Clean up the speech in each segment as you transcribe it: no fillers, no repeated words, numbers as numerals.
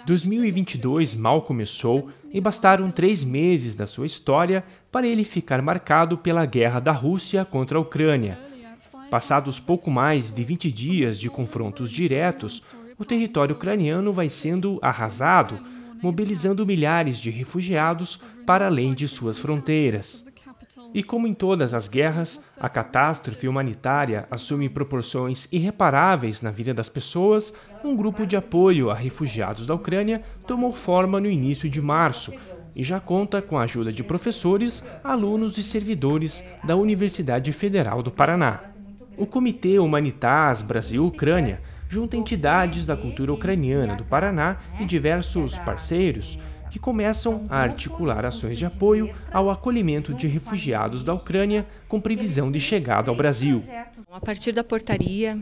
2022 mal começou e bastaram 3 meses da sua história para ele ficar marcado pela guerra da Rússia contra a Ucrânia. Passados pouco mais de 20 dias de confrontos diretos, o território ucraniano vai sendo arrasado, mobilizando milhares de refugiados para além de suas fronteiras. E como em todas as guerras, a catástrofe humanitária assume proporções irreparáveis na vida das pessoas. Um grupo de apoio a refugiados da Ucrânia tomou forma no início de março e já conta com a ajuda de professores, alunos e servidores da Universidade Federal do Paraná. O Comitê Humanitas Brasil-Ucrânia junta entidades da cultura ucraniana do Paraná e diversos parceiros que começam a articular ações de apoio ao acolhimento de refugiados da Ucrânia com previsão de chegada ao Brasil. A partir da portaria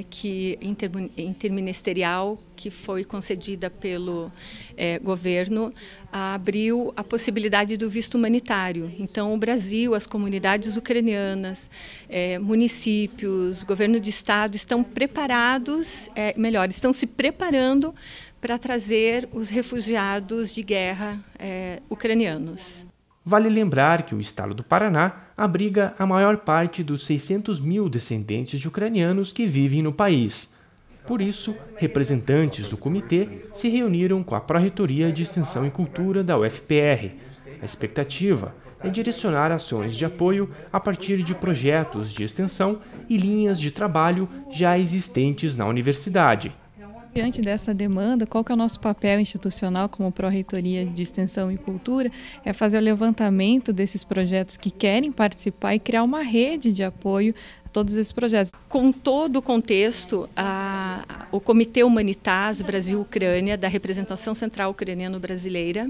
interministerial que foi concedida pelo governo, abriu a possibilidade do visto humanitário. Então, o Brasil, as comunidades ucranianas, municípios, governo de estado estão preparados, estão se preparando para trazer os refugiados de guerra ucranianos. Vale lembrar que o estado do Paraná abriga a maior parte dos 600 mil descendentes de ucranianos que vivem no país. Por isso, representantes do comitê se reuniram com a Pró-Reitoria de Extensão e Cultura da UFPR. A expectativa é direcionar ações de apoio a partir de projetos de extensão e linhas de trabalho já existentes na universidade. Diante dessa demanda, qual que é o nosso papel institucional como Pró-Reitoria de Extensão e Cultura? É fazer o levantamento desses projetos que querem participar e criar uma rede de apoio a todos esses projetos. Com todo o contexto, o Comitê Humanitas Brasil-Ucrânia, da Representação Central Ucraniano-Brasileira,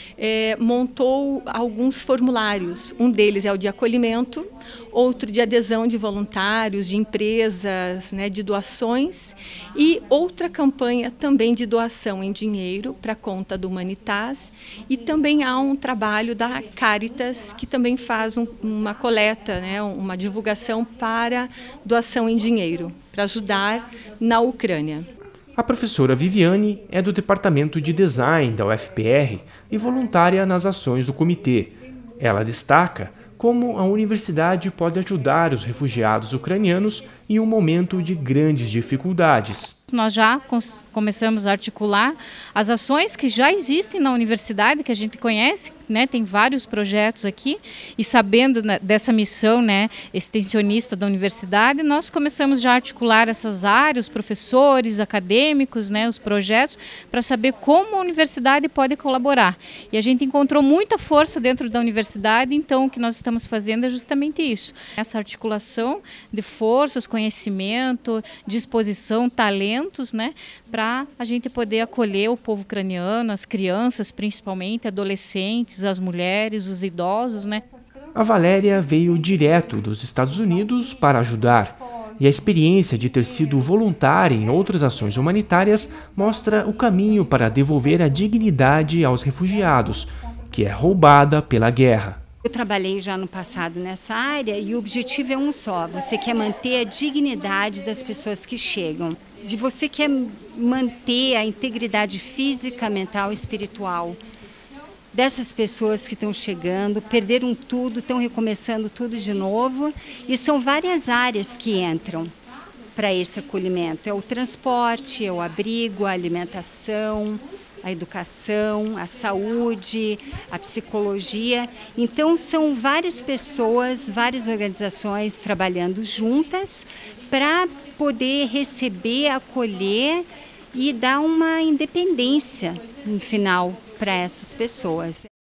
montou alguns formulários. Um deles é o de acolhimento, outro de adesão de voluntários, de empresas, de doações, e outra campanha também de doação em dinheiro para conta do Humanitas, e também há um trabalho da Caritas que também faz uma coleta, uma divulgação para doação em dinheiro, para ajudar na Ucrânia. A professora Viviane é do Departamento de Design da UFPR e voluntária nas ações do comitê. Ela destaca como a universidade pode ajudar os refugiados ucranianos em um momento de grandes dificuldades. Nós já começamos a articular as ações que já existem na universidade, que a gente conhece, tem vários projetos aqui, e sabendo dessa missão extensionista da universidade, nós começamos já a articular essas áreas, os professores, acadêmicos, os projetos, para saber como a universidade pode colaborar. E a gente encontrou muita força dentro da universidade, então o que nós estamos fazendo é justamente isso. Essa articulação de forças, conhecimento, disposição, talentos, para a gente poder acolher o povo ucraniano, as crianças principalmente, adolescentes, as mulheres, os idosos. A Valéria veio direto dos Estados Unidos para ajudar. E a experiência de ter sido voluntária em outras ações humanitárias mostra o caminho para devolver a dignidade aos refugiados, que é roubada pela guerra. Eu trabalhei já no passado nessa área e o objetivo é um só: você quer manter a dignidade das pessoas que chegam. Você quer manter a integridade física, mental e espiritual dessas pessoas que estão chegando, perderam tudo, estão recomeçando tudo de novo, e são várias áreas que entram para esse acolhimento. É o transporte, é o abrigo, a alimentação, a educação, a saúde, a psicologia. Então, são várias pessoas, várias organizações trabalhando juntas para poder receber, acolher e dar uma independência no final para essas pessoas.